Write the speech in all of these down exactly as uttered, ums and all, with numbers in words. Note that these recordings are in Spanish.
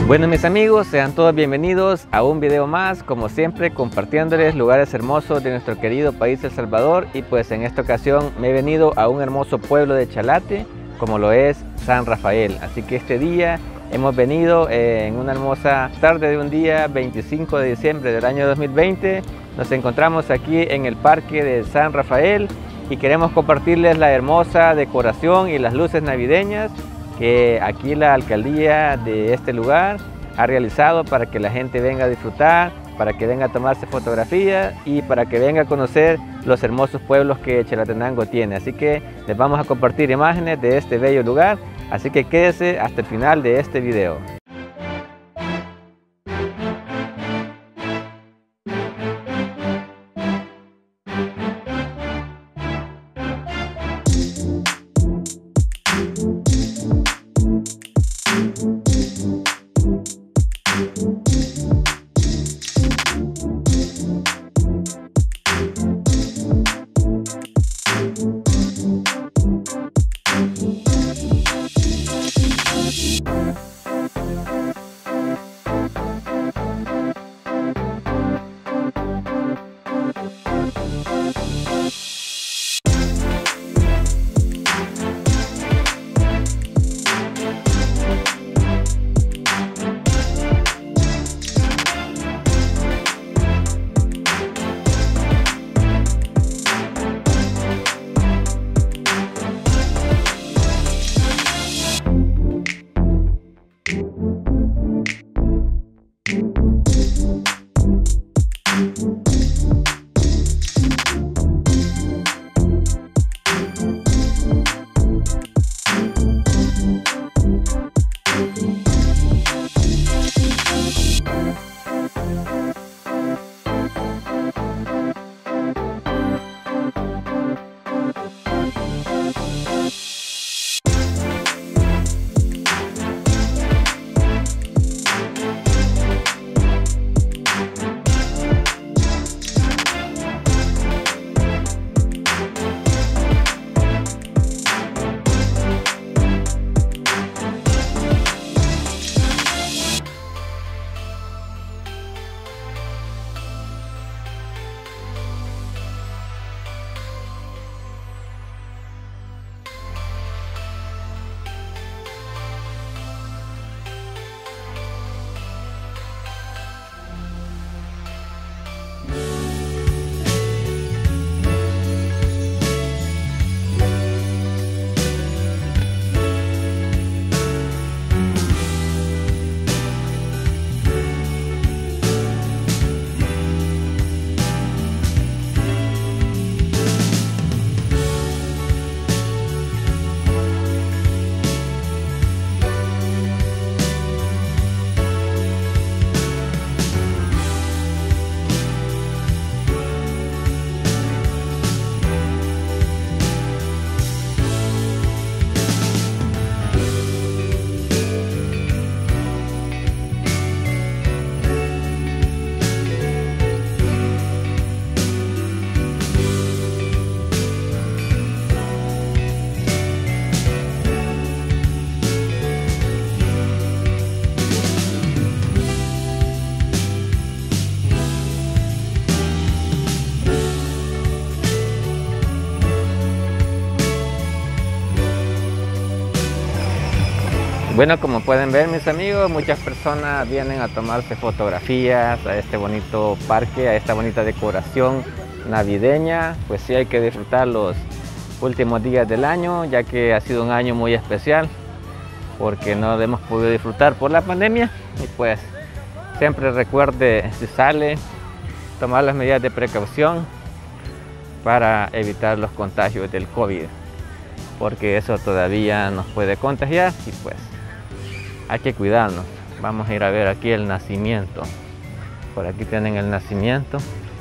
Bueno, mis amigos, sean todos bienvenidos a un video más, como siempre compartiéndoles lugares hermosos de nuestro querido país El Salvador. Y pues en esta ocasión me he venido a un hermoso pueblo de Chalate, como lo es San Rafael. Así que este día hemos venido eh, en una hermosa tarde de un día veinticinco de diciembre del año dos mil veinte. Nos encontramos aquí en el parque de San Rafael y queremos compartirles la hermosa decoración y las luces navideñas que aquí la alcaldía de este lugar ha realizado para que la gente venga a disfrutar, para que venga a tomarse fotografías y para que venga a conocer los hermosos pueblos que Chalatenango tiene. Así que les vamos a compartir imágenes de este bello lugar, así que quédese hasta el final de este video. Bueno, como pueden ver, mis amigos, muchas personas vienen a tomarse fotografías a este bonito parque, a esta bonita decoración navideña. Pues sí, hay que disfrutar los últimos días del año, ya que ha sido un año muy especial porque no lo hemos podido disfrutar por la pandemia. Y pues siempre recuerde, si sale, tomar las medidas de precaución para evitar los contagios del COVID, porque eso todavía nos puede contagiar y pues hay que cuidarnos. Vamos a ir a ver aquí el nacimiento. Por aquí tienen el nacimiento.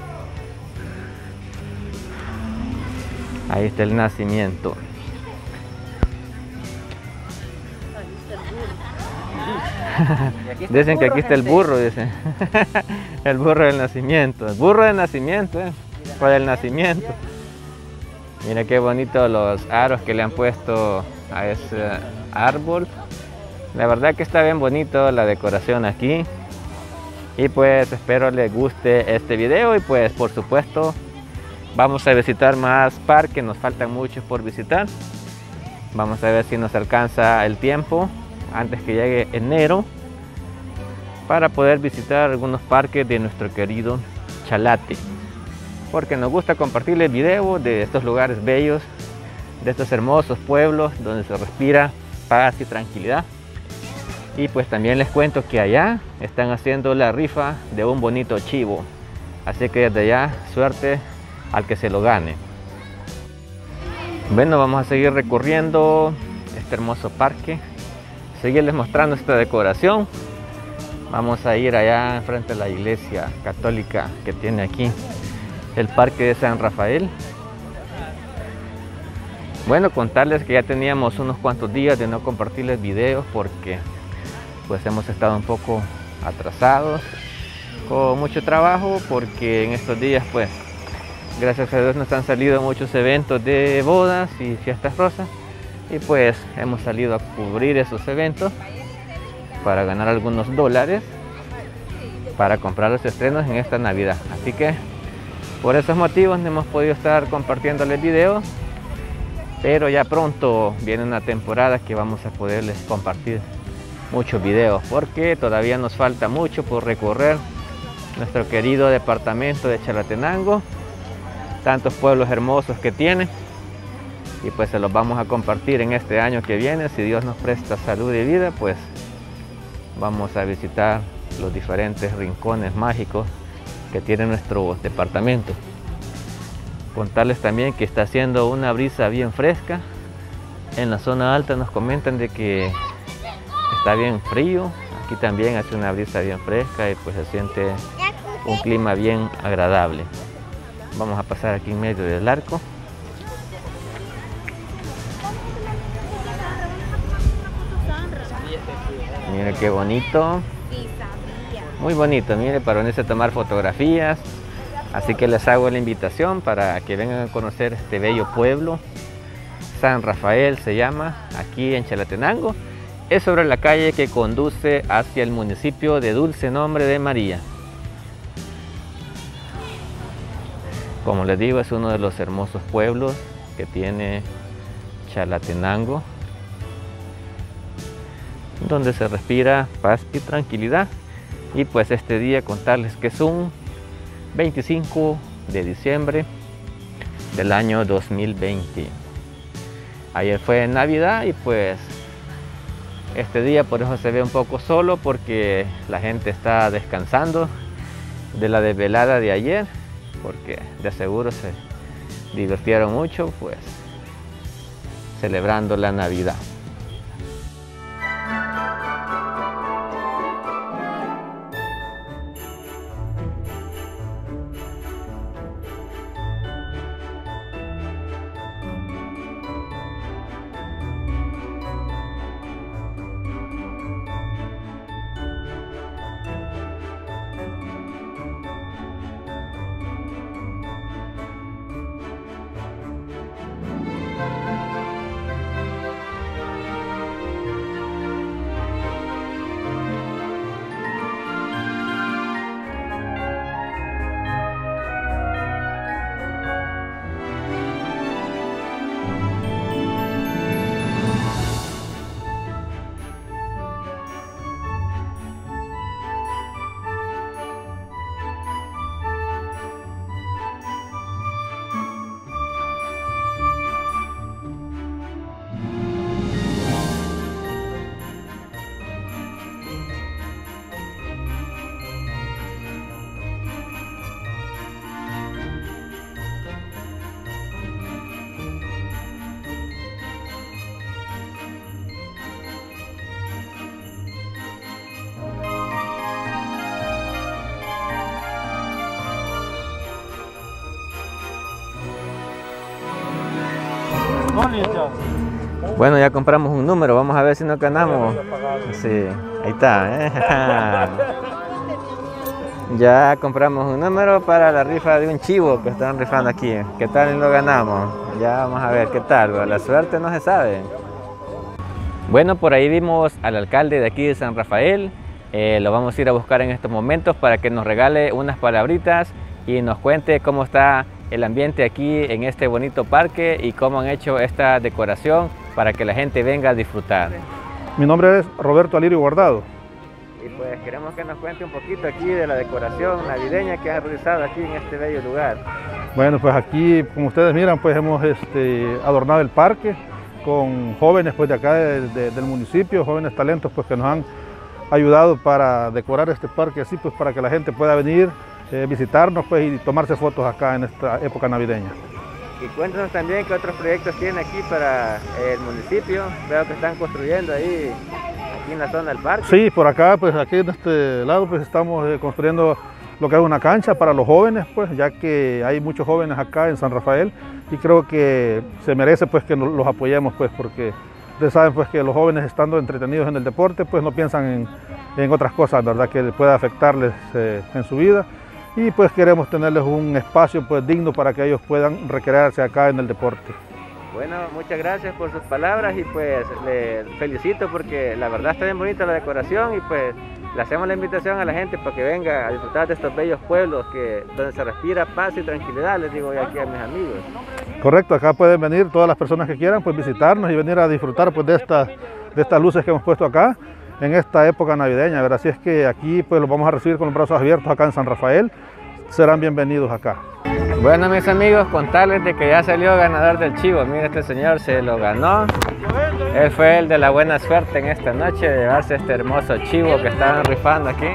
Ahí está el nacimiento. Dicen que aquí está el burro, dicen. El burro del nacimiento. El burro del nacimiento, ¿eh? Por el nacimiento. Mira qué bonito los aros que le han puesto a ese árbol. La verdad que está bien bonito la decoración aquí. Y pues espero les guste este video y pues por supuesto vamos a visitar más parques, nos faltan muchos por visitar. Vamos a ver si nos alcanza el tiempo antes que llegue enero para poder visitar algunos parques de nuestro querido Chalate, porque nos gusta compartirles videos de estos lugares bellos, de estos hermosos pueblos donde se respira paz y tranquilidad. Y pues también les cuento que allá están haciendo la rifa de un bonito chivo, así que desde allá suerte al que se lo gane. Bueno, vamos a seguir recorriendo este hermoso parque, seguirles mostrando esta decoración. Vamos a ir allá frente a la iglesia católica que tiene aquí el parque de San Rafael. Bueno, contarles que ya teníamos unos cuantos días de no compartirles videos porque pues hemos estado un poco atrasados con mucho trabajo, porque en estos días pues gracias a Dios nos han salido muchos eventos de bodas y fiestas rosas y pues hemos salido a cubrir esos eventos para ganar algunos dólares para comprar los estrenos en esta Navidad. Así que por esos motivos no hemos podido estar compartiéndoles videos, pero ya pronto viene una temporada que vamos a poderles compartir muchos videos, porque todavía nos falta mucho por recorrer nuestro querido departamento de Chalatenango, tantos pueblos hermosos que tiene, y pues se los vamos a compartir en este año que viene. Si Dios nos presta salud y vida, pues vamos a visitar los diferentes rincones mágicos que tiene nuestro departamento. Contarles también que está haciendo una brisa bien fresca. En la zona alta nos comentan de que está bien frío, aquí también hace una brisa bien fresca y pues se siente un clima bien agradable. Vamos a pasar aquí en medio del arco. Mire qué bonito, muy bonito, mire, para venirse a tomar fotografías. Así que les hago la invitación para que vengan a conocer este bello pueblo. San Rafael se llama, aquí en Chalatenango. Es sobre la calle que conduce hacia el municipio de Dulce Nombre de María. Como les digo, es uno de los hermosos pueblos que tiene Chalatenango, donde se respira paz y tranquilidad. Y pues este día contarles que es un veinticinco de diciembre del año dos mil veinte. Ayer fue Navidad y pues este día por eso se ve un poco solo, porque la gente está descansando de la desvelada de ayer, porque de seguro se divirtieron mucho pues celebrando la Navidad. Bueno, ya compramos un número, vamos a ver si nos ganamos. Sí, ahí está, ¿eh? Ya compramos un número para la rifa de un chivo que están rifando aquí. ¿Qué tal y lo ganamos? Ya vamos a ver qué tal, la suerte no se sabe. Bueno, por ahí vimos al alcalde de aquí de San Rafael. Eh, lo vamos a ir a buscar en estos momentos para que nos regale unas palabritas y nos cuente cómo está el ambiente aquí en este bonito parque y cómo han hecho esta decoración para que la gente venga a disfrutar. Mi nombre es Roberto Alirio Guardado. Y pues queremos que nos cuente un poquito aquí de la decoración navideña que has realizado aquí en este bello lugar. Bueno, pues aquí, como ustedes miran, pues hemos este, adornado el parque con jóvenes pues, de acá de, de, del municipio, jóvenes talentos pues, que nos han ayudado para decorar este parque así, pues para que la gente pueda venir, eh, visitarnos pues, y tomarse fotos acá en esta época navideña. Y cuéntanos también qué otros proyectos tienen aquí para el municipio. Veo que están construyendo ahí, aquí en la zona del parque. Sí, por acá, pues aquí en este lado, pues estamos eh, construyendo lo que es una cancha para los jóvenes, pues ya que hay muchos jóvenes acá en San Rafael y creo que se merece pues que los apoyemos, pues porque ustedes saben pues que los jóvenes estando entretenidos en el deporte, pues no piensan en, en otras cosas, ¿verdad? Que pueda afectarles eh, en su vida. Y pues queremos tenerles un espacio pues digno para que ellos puedan recrearse acá en el deporte. Bueno, muchas gracias por sus palabras y pues le felicito porque la verdad está bien bonita la decoración y pues le hacemos la invitación a la gente para que venga a disfrutar de estos bellos pueblos que, donde se respira paz y tranquilidad, les digo yo aquí a mis amigos. Correcto, acá pueden venir todas las personas que quieran pues visitarnos y venir a disfrutar pues de estas, de estas luces que hemos puesto acá en esta época navideña, ¿verdad? Así es que aquí pues los vamos a recibir con los brazos abiertos acá en San Rafael, serán bienvenidos acá. Bueno, mis amigos, contarles de que ya salió ganador del chivo. Mira, este señor se lo ganó. Él fue el de la buena suerte en esta noche de llevarse este hermoso chivo que estaban rifando aquí.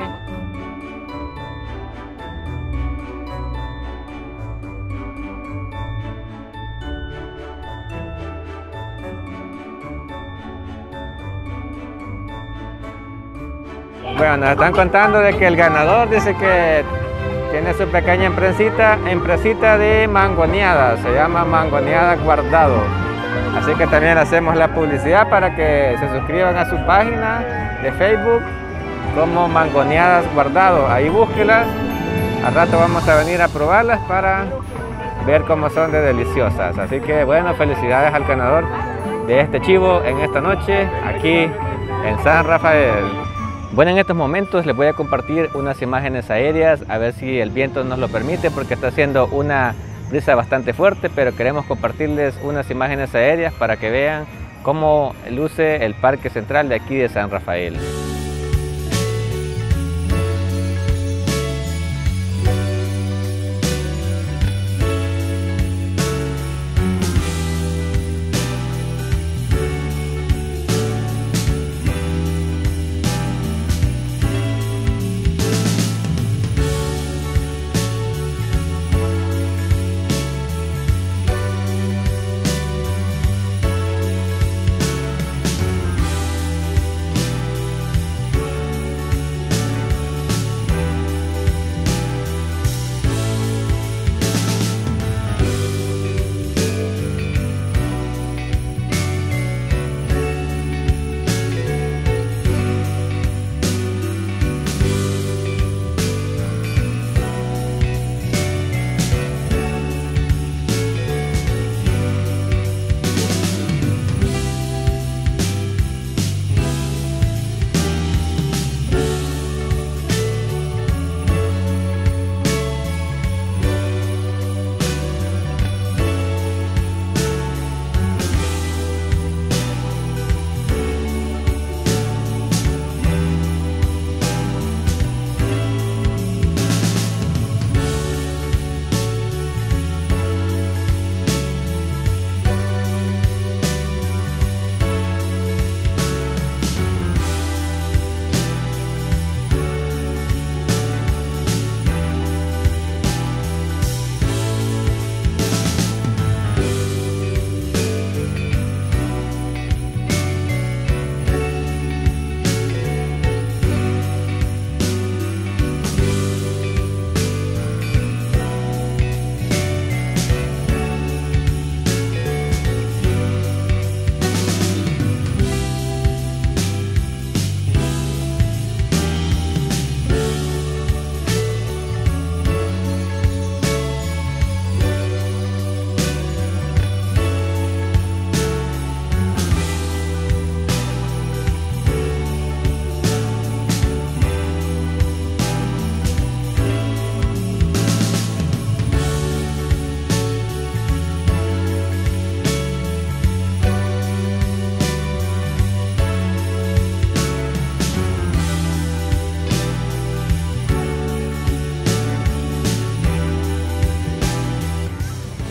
Bueno, nos están contando de que el ganador dice que tiene su pequeña empresita, empresita de mangoneadas, se llama Mangoneadas Guardado. Así que también hacemos la publicidad para que se suscriban a su página de Facebook como Mangoneadas Guardado. Ahí búsquelas, al rato vamos a venir a probarlas para ver cómo son de deliciosas. Así que bueno, felicidades al ganador de este chivo en esta noche aquí en San Rafael. Bueno, en estos momentos les voy a compartir unas imágenes aéreas, a ver si el viento nos lo permite, porque está haciendo una brisa bastante fuerte, pero queremos compartirles unas imágenes aéreas para que vean cómo luce el Parque Central de aquí de San Rafael.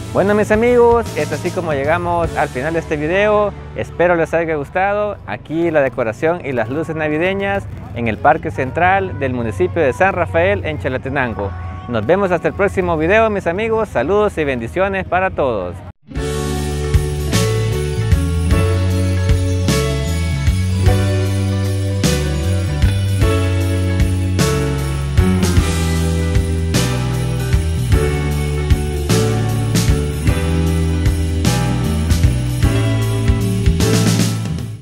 Bueno mis amigos, es así como llegamos al final de este video. Espero les haya gustado. Aquí la decoración y las luces navideñas en el Parque Central del municipio de San Rafael en Chalatenango. Nos vemos hasta el próximo video mis amigos. Saludos y bendiciones para todos.